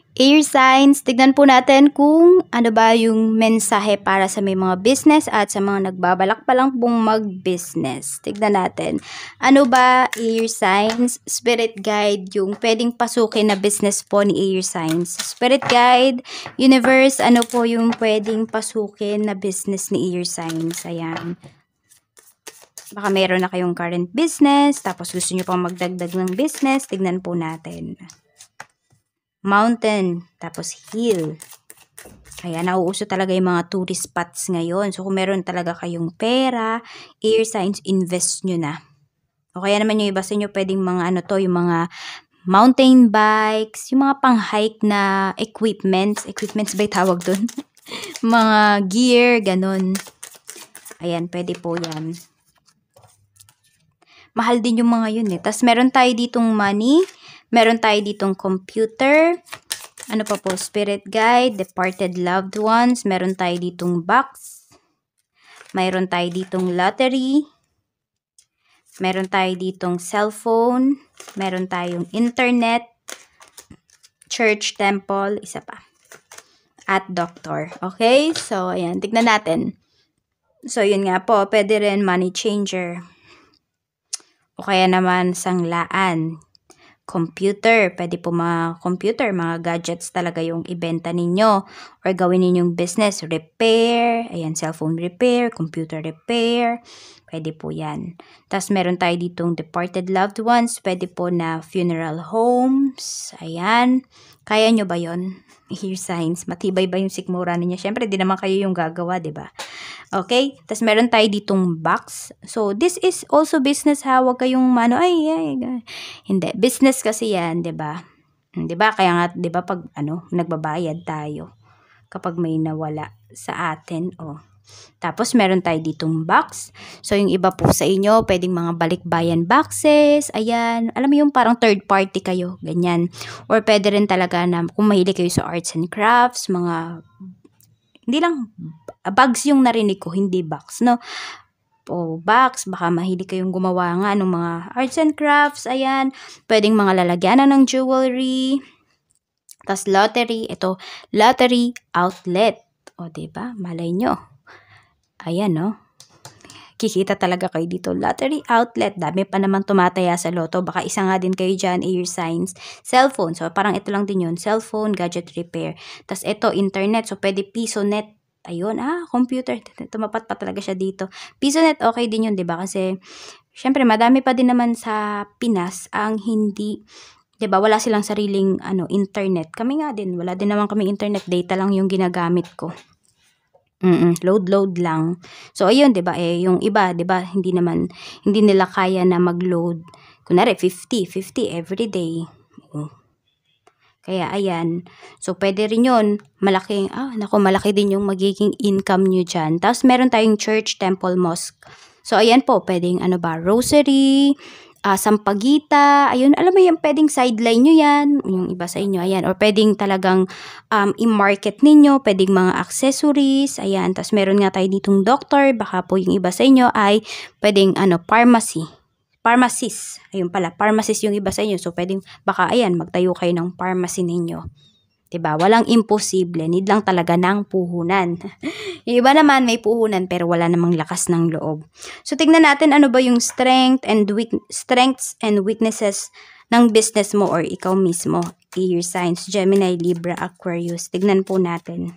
Air signs, tignan po natin kung ano ba yung mensahe para sa may mga business at sa mga nagbabalak pa lang pong mag-business. Tignan natin. Ano ba air signs? Spirit guide yung pwedeng pasukin na business po ni air signs. Spirit guide, universe, ano po yung pwedeng pasukin na business ni air signs? Ayan. Baka meron na kayong current business, tapos gusto nyo pang magdagdag ng business. Tignan po natin. Mountain, tapos hill. Kaya nauuso talaga yung mga tourist spots ngayon. So, kung meron talaga kayong pera, air signs, invest nyo na. O kaya naman yung iba sa inyo, pwedeng mga ano to, yung mga mountain bikes, yung mga pang-hike na equipments. Equipments ba yung tawag dun? Mga gear, ganun. Ayan, pwede po yan. Mahal din yung mga yun eh. Tapos meron tayo ditong money. Meron tayo ditong computer. Ano pa po? Spirit guide, departed loved ones. Meron tayo ditong box. Meron tayo ditong lottery. Meron tayo ditong cellphone. Meron tayong internet. Church, temple, isa pa. At doctor. Okay? So, ayan. Tignan natin. So, yun nga po. Pwede rin money changer. O kaya naman sanglaan. Computer, pwede po mga computer, mga gadgets talaga yung ibenta ninyo or gawin ninyong business, repair, ayan, cellphone repair, computer repair, pwede po yan. Tapos meron tayo ditong departed loved ones, pwede po na funeral homes, ayan, kaya nyo ba yon? Air signs, matibay ba yung sikmura ninyo? Syempre, di naman kayo yung gagawa, di ba? Okay? Tapos meron tayo ditong box. So, this is also business ha. Huwag kayong hindi. Business kasi yan, di ba? Di ba? Kaya nga, di ba, pag nagbabayad tayo kapag may nawala sa atin, Tapos, meron tayo ditong box. So, yung iba po sa inyo, pwedeng mga balikbayan boxes. Ayan. Alam mo yung parang third party kayo. Ganyan. Or pwede rin talaga na kung mahilig kayo sa arts and crafts, mga, hindi lang, bags yung narinig ko, hindi box, no? O box, baka mahilig kayong gumawa nga ng mga arts and crafts. Ayan. Pwedeng mga lalagyanan ng jewelry. Tapos, lottery. Ito, lottery outlet. O, diba? Malay nyo. Ayan, no? Kikita talaga kayo dito. Lottery outlet. Dami pa naman tumataya sa loto. Baka isa nga din kayo dyan, air signs. Cellphone. So, parang ito lang din yun. Cellphone, gadget repair. Tapos, ito, internet. So, pwede PisoNet. Ayun, computer. Tumapat pa talaga siya dito. PisoNet, okay din yun, diba? Kasi, syempre, madami pa din naman sa Pinas ang hindi, diba? Wala silang sariling, internet. Kami nga din. Wala din naman kami internet. Data lang yung ginagamit ko. Load lang. So, ayun, diba? Yung iba, diba? Hindi nila kaya na mag-load. Kunwari, 50 every day. Kaya, ayan. So, pwede rin yun. Malaki din yung magiging income nyo dyan. Tapos, meron tayong church, temple, mosque. So, ayan po, pwedeng, rosary, sampagita, ayun, alam mo yung pwedeng sideline nyo yan, yung iba sa inyo, ayan, or pwedeng talagang i-market ninyo, pwedeng mga accessories, ayan, tapos meron nga tayo ditong doctor, baka po yung iba sa inyo ay pwedeng pharmacist, ayun pala, pharmacist yung iba sa inyo, so pwedeng, baka ayan, magtayo kayo ng pharmacy ninyo. Diba? Walang imposible. Need lang talaga ng puhunan. Yung iba naman may puhunan pero wala namang lakas ng loob. So, tignan natin ano ba yung strengths and weaknesses ng business mo or ikaw mismo. Air signs, Gemini, Libra, Aquarius. Tignan po natin.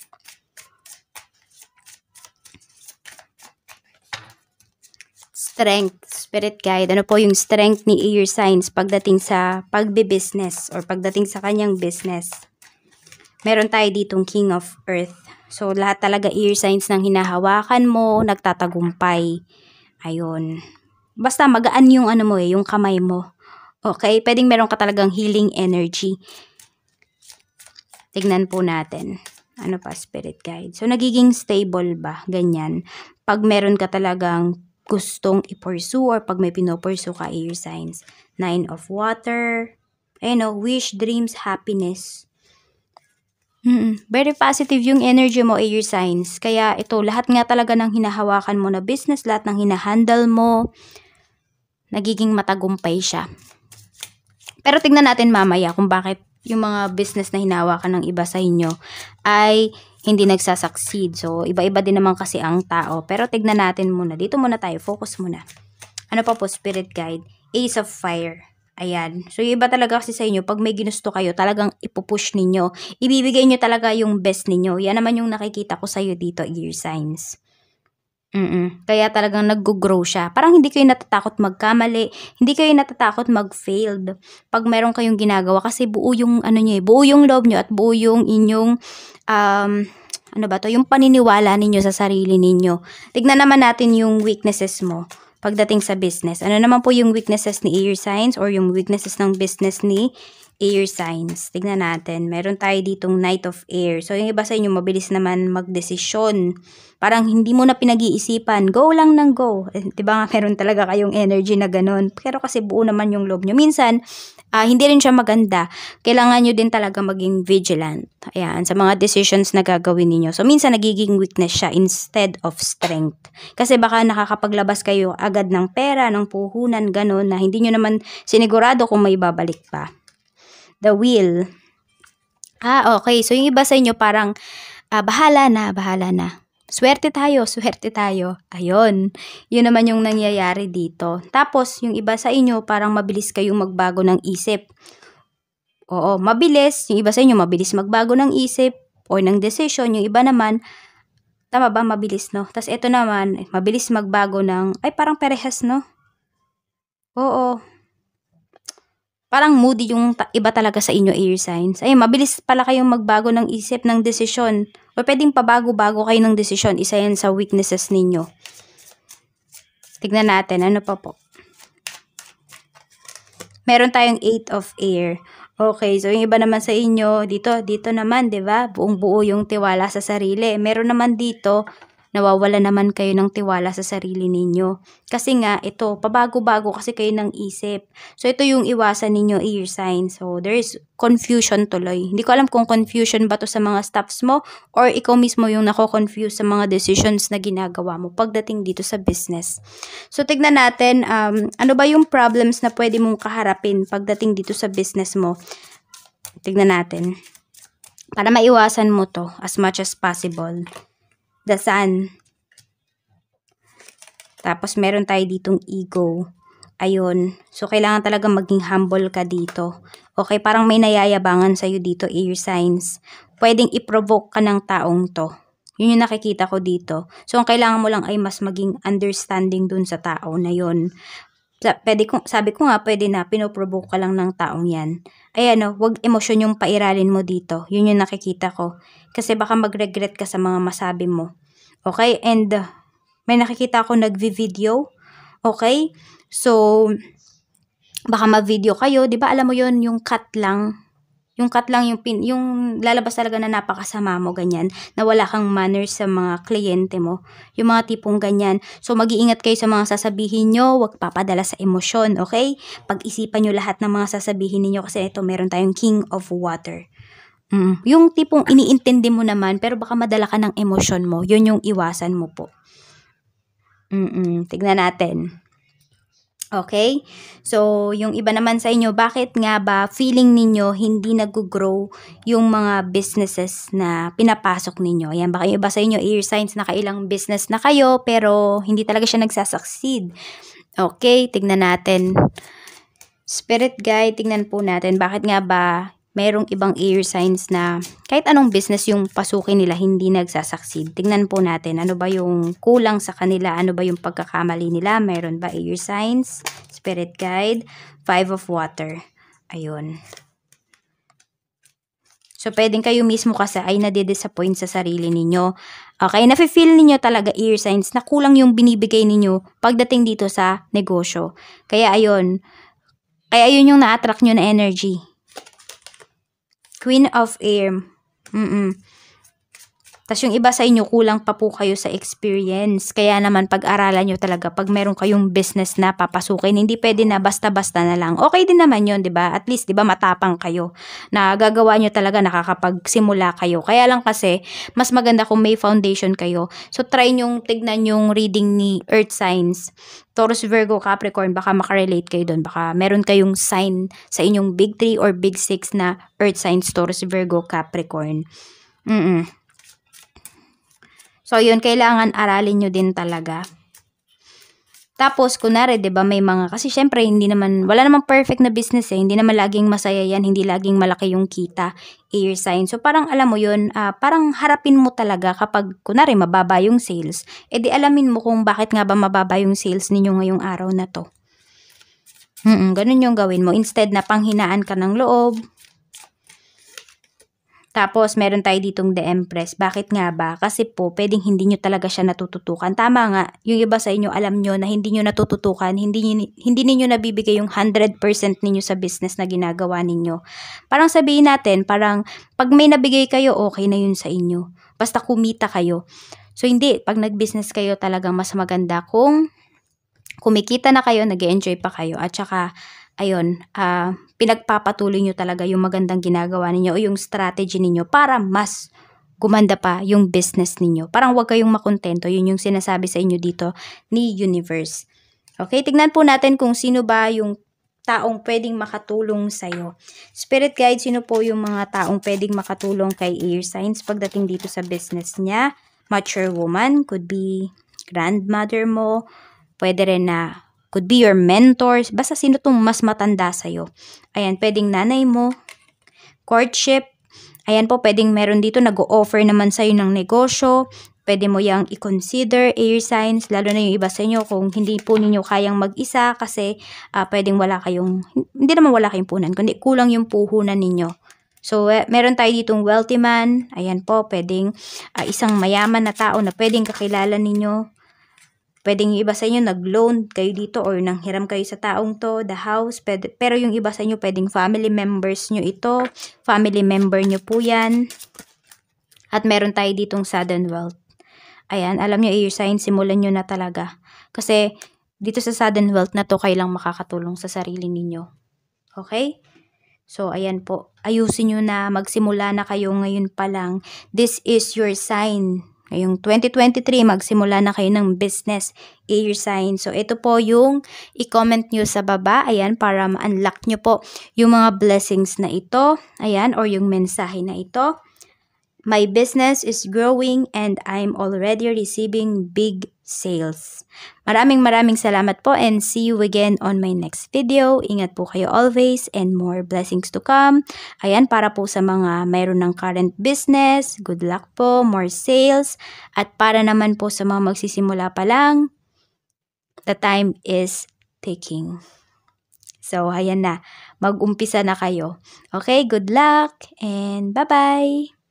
Strength, spirit guide. Ano po yung strength ni air signs pagdating sa pagbe-business or pagdating sa kanyang business? Meron tayo ditong King of Earth. So, lahat talaga air signs ng hinahawakan mo, nagtatagumpay. Ayun. Basta magaan yung yung kamay mo. Okay? Pwedeng meron ka talagang healing energy. Tignan po natin. Ano pa, spirit guide? So, nagiging stable ba? Ganyan. Pag meron ka talagang gustong i-pursue or pag may pinopursue ka, air signs. 9 of water. Wish, dreams, happiness. Very positive yung energy mo, air signs. Kaya ito, lahat nga talaga ng hinahawakan mo na business, lahat ng hinahandle mo, nagiging matagumpay siya. Pero tignan natin mamaya kung bakit yung mga business na hinawakan ng iba sa inyo ay hindi nagsasucceed. So, iba-iba din naman kasi ang tao. Pero tignan natin muna. Dito muna tayo. Focus muna. Ano pa po, Spirit Guide? Ace of Fire. Ayan. So, yung iba talaga kasi sa inyo, pag may ginusto kayo, talagang ipupush ninyo. Ibibigay nyo talaga yung best ninyo. Yan naman yung nakikita ko sa'yo dito, ear signs. Kaya talagang nag-grow siya. Parang hindi kayo natatakot magkamali, hindi kayo natatakot mag-failed. Pag meron kayong ginagawa kasi buo yung ano niyo, buo yung loob niyo at buo yung inyong ano ba to, yung paniniwala ninyo sa sarili ninyo. Tignan naman natin yung weaknesses mo pagdating sa business. Ano naman po yung weaknesses ni air signs or yung weaknesses ng business ni air signs. Tignan natin. Meron tayo ditong Knight of Air. So, yung iba sa inyo, mabilis naman magdesisyon. Parang hindi mo na pinag-iisipan. Go lang ng go. Diba nga, meron talaga kayong energy na ganun. Pero kasi buo naman yung loob nyo. Minsan, hindi rin siya maganda. Kailangan nyo din talaga maging vigilant. Ayan, sa mga decisions na gagawin niyo. So, minsan nagiging weakness siya instead of strength. Kasi baka nakakapaglabas kayo agad ng pera, ng puhunan, ganun, na hindi nyo naman sinigurado kung may babalik pa. The Wheel. Okay. So, yung iba sa inyo parang, bahala na. Swerte tayo. Ayun. Yun naman yung nangyayari dito. Tapos, yung iba sa inyo, parang mabilis kayong magbago ng isip. Oo, mabilis. Yung iba sa inyo, mabilis magbago ng isip o ng decision. Yung iba naman, tama ba? Mabilis, no? Tapos, ito naman, mabilis magbago ng, ay, parang parehas, no? Oo. Parang moody yung iba talaga sa inyo, air signs. Ay, mabilis pala kayong magbago ng isip, ng desisyon. O pwedeng pabago-bago kayo ng desisyon. Isa yan sa weaknesses ninyo. Tignan natin, ano pa po? Meron tayong 8 of Air. Okay, so yung iba naman sa inyo, dito naman, 'di ba? Buong-buo yung tiwala sa sarili. Meron naman dito, nawawala naman kayo ng tiwala sa sarili ninyo. Kasi nga, ito, pabago-bago kasi kayo ng isip. So, ito yung iwasan ninyo, air sign. So, there is confusion tuloy. Hindi ko alam kung confusion ba to sa mga staffs mo or ikaw mismo yung nako-confuse sa mga decisions na ginagawa mo pagdating dito sa business. So, tignan natin, ano ba yung problems na pwede mong kaharapin pagdating dito sa business mo. Tignan natin. Para maiwasan mo to as much as possible. The Sun. Tapos, meron tayo ditong ego. Ayun. So, kailangan talaga maging humble ka dito. Okay, parang may nayayabangan sa'yo dito, air signs. Pwedeng i-provoke ka ng taong to. Yun yung nakikita ko dito. So, ang kailangan mo lang ay mas maging understanding dun sa tao na yun. Sabi ko nga, pwede na, pinoprovoke ka lang ng taong yan. Ayan, wag emosyon yung pairalin mo dito. Yun yung nakikita ko. Kasi baka mag-regret ka sa mga masabi mo. Okay? And may nakikita ako nagvi-video. Okay? So, baka mag-video kayo. Di ba alam mo yun, yung cut lang. Yung cut lang, yung lalabas talaga na napakasama mo, ganyan. Na wala kang manners sa mga kliyente mo. Yung mga tipong ganyan. So, mag-iingat kayo sa mga sasabihin nyo. Huwag papadala sa emosyon, okay? Pag-isipan nyo lahat ng mga sasabihin ninyo kasi ito, meron tayong King of Water. Yung tipong iniintindi mo naman pero baka madala ka ng emosyon mo, yun yung iwasan mo po. Tignan natin. Okay? So, yung iba naman sa inyo, bakit nga ba feeling ninyo hindi nag-grow yung mga businesses na pinapasok ninyo? Ayan, baka yung iba sa inyo, air signs, nakailang business na kayo pero hindi talaga siya nagsasucceed. Okay, tignan natin. Spirit guide, tignan po natin bakit nga ba merong ibang air signs na kahit anong business yung pasukin nila hindi nagsasucceed. Tingnan po natin ano ba yung kulang sa kanila, ano ba yung pagkakamali nila, meron ba air signs, spirit guide, 5 of water. Ayun. So, pwedeng kayo mismo kasi ay nade-disappoint sa sarili ninyo. Okay, nafe-feel ninyo talaga air signs na kulang yung binibigay ninyo pagdating dito sa negosyo. Kaya ayun yung na-attract nyo na energy. Queen of Air. Tas yung iba sa inyo, kulang pa po kayo sa experience. Kaya naman pag-aralan nyo talaga pag meron kayong business na papasukin. Hindi pwede na basta-basta na lang. Okay din naman yun, di ba? At least, di ba, matapang kayo. Na gagawa nyo talaga, nakakapagsimula kayo. Kaya lang kasi, mas maganda kung may foundation kayo. So, try nyong tignan yung reading ni Earth Signs. Taurus, Virgo, Capricorn, baka makarelate kayo doon. Baka meron kayong sign sa inyong Big 3 or Big 6 na Earth Signs, Taurus, Virgo, Capricorn. So, yun, kailangan aralin nyo din talaga. Tapos, kunwari, diba, may mga, kasi syempre, hindi naman, wala namang perfect na business eh. Hindi naman laging masaya yan, hindi laging malaki yung kita, air sign. So, parang alam mo yun, parang harapin mo talaga kapag, kunwari, mababa yung sales. Eh, di alamin mo kung bakit nga ba mababa yung sales ninyo ngayong araw na to. Ganun yung gawin mo. Instead na panghinaan ka ng loob. Tapos, meron tayo ditong The Empress. Bakit nga ba? Kasi po, pwedeng hindi nyo talaga siya natututukan. Tama nga, yung iba sa inyo, alam nyo na hindi nyo natututukan, hindi ninyo nabibigay yung 100% ninyo sa business na ginagawa ninyo. Parang sabihin natin, parang pag may nabigay kayo, okay na yun sa inyo. Basta kumita kayo. So, hindi. Pag nag-business kayo, talagang mas maganda kung kumikita na kayo, nag-enjoy pa kayo. At saka, ayun, pinagpapatuloy nyo talaga yung magandang ginagawa ninyo o yung strategy ninyo para mas gumanda pa yung business ninyo. Parang huwag kayong makontento. Yun yung sinasabi sa inyo dito ni Universe. Okay, tignan po natin kung sino ba yung taong pwedeng makatulong sa'yo. Spirit guide, sino po yung mga taong pwedeng makatulong kay air signs pagdating dito sa business niya? Mature woman, could be grandmother mo, pwede rin na could be your mentors. Basta sino tong mas matanda sa'yo. Ayan, pwedeng nanay mo. Courtship. Ayan po, pwedeng meron dito nag-o-offer naman sa'yo ng negosyo. Pwede mo yang i-consider, air signs. Lalo na yung iba sa inyo kung hindi po ninyo kayang mag-isa kasi pwedeng wala kayong, hindi naman wala kayong punan, kundi kulang yung puhunan ninyo. So, meron tayo ditong wealthy man. Ayan po, pwedeng isang mayaman na tao na pwedeng kakilala ninyo. Pwedeng yung iba sa inyo nag-loan kayo dito or nanghiram kayo sa taong to, the house. Pero yung iba sa inyo pwedeng family members nyo ito. Family member nyo po yan. At meron tayo ditong sudden wealth. Ayan, alam nyo, air sign, simulan nyo na talaga. Kasi dito sa sudden wealth na to, kayo lang makakatulong sa sarili ninyo. Okay? So, ayan po. Ayusin nyo na, magsimula na kayo ngayon pa lang. This is your sign. Ngayong 2023, magsimula na kayo ng business, air sign. So, ito po yung i-comment nyo sa baba. Ayan, para ma-unlock nyo po yung mga blessings na ito. Ayan, or yung mensahe na ito. My business is growing and I'm already receiving big sales. Maraming salamat po and see you again on my next video. Ingat po kayo always and more blessings to come. Ayan, para po sa mga mayroon ng current business, good luck po, more sales. At para naman po sa mga magsisimula pa lang, the time is ticking. So, ayan na. Mag-umpisa na kayo. Okay, good luck and bye-bye!